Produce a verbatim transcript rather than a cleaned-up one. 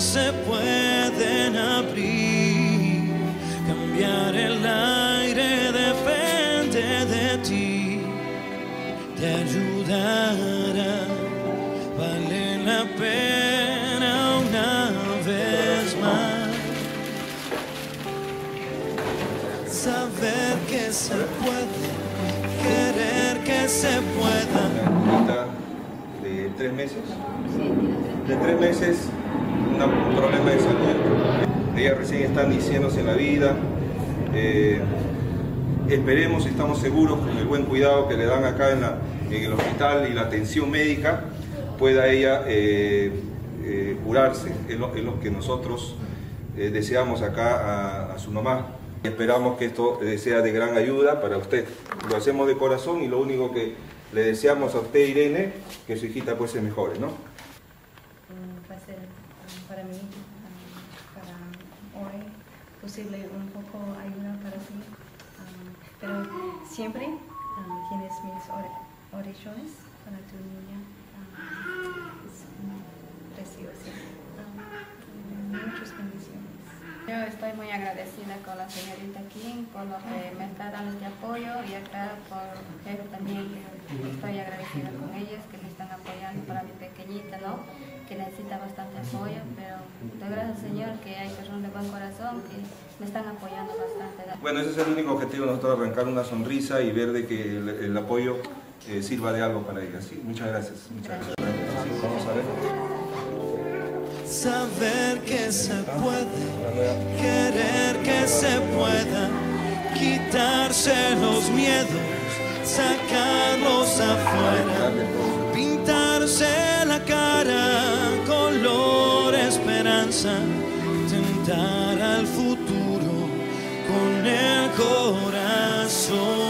se pueden abrir, cambiar el aire depende de ti, te ayudará, vale la pena una vez más. Saber que se puede, querer que se pueda. De tres meses, de tres meses, una, un problema de salud. Ella recién está iniciándose en la vida. Eh, esperemos, estamos seguros, con el buen cuidado que le dan acá en, la, en el hospital y la atención médica, pueda ella eh, eh, curarse. Es lo, es lo que nosotros eh, deseamos acá a, a su mamá. Esperamos que esto sea de gran ayuda para usted. Lo hacemos de corazón y lo único que le deseamos a usted, Irene, que su hijita pues se mejore, ¿no? Va a ser um, para mí, um, para hoy, posible un poco ayuda para ti, um, pero siempre um, tienes mis or oraciones para tu niña. Um, es preciosa. Um, muchas bendiciones. Yo estoy muy agradecida con la señorita King por lo que me está dando este apoyo y acá por Jero también, que estoy agradecida con ellos que me están apoyando para mi pequeñita, ¿no? Que necesita bastante apoyo, pero doy gracias al Señor que hay personas de buen corazón que me están apoyando bastante. Bueno, ese es el único objetivo de nosotros, arrancar una sonrisa y ver de que el, el apoyo eh, sirva de algo para ella. Sí, muchas gracias. Muchas gracias. Sí, vamos a ver. Saber que se puede, querer que se pueda, quitarse los miedos, sacarlos afuera, pintarse la cara, color esperanza, tentar al futuro con el corazón.